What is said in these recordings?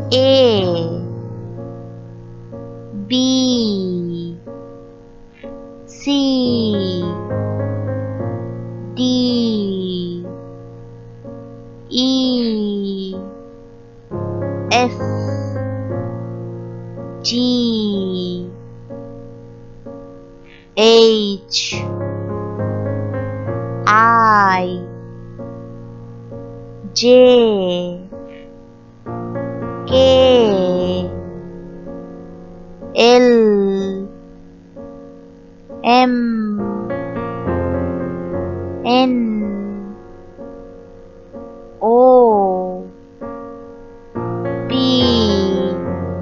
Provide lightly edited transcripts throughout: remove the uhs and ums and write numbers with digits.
A B C D E F G H I J K L M N O P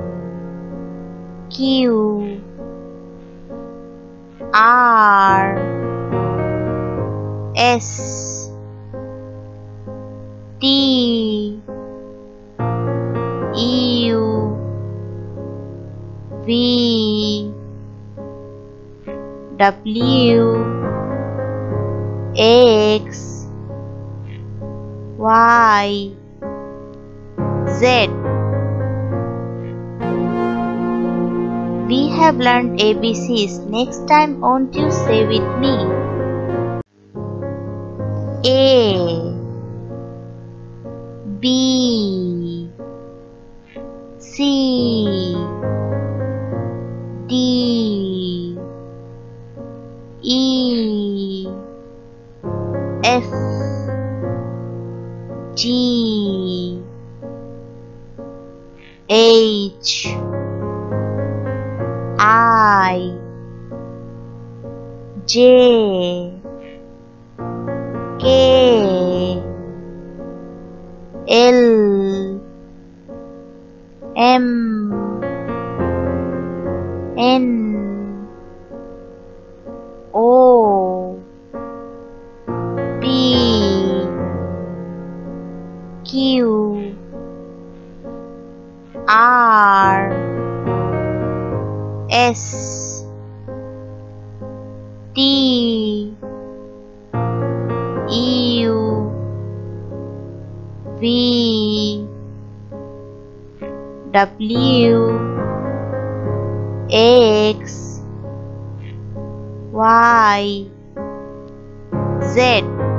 Q R S T U V W X Y Z. We have learned ABCs. Next time, won't you say with me? A B C D E F G H I J K L M N O P Q R S T U V W X Y Z.